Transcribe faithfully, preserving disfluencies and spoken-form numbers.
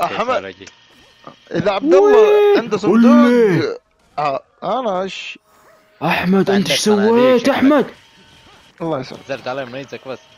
حمد اجي. اذا عبد الله عنده صندوق آه انا ايش احمد انت عندك ايش صناديق سويت شكلك. احمد؟ الله يسلمك. نزلت عليه منيزك بس.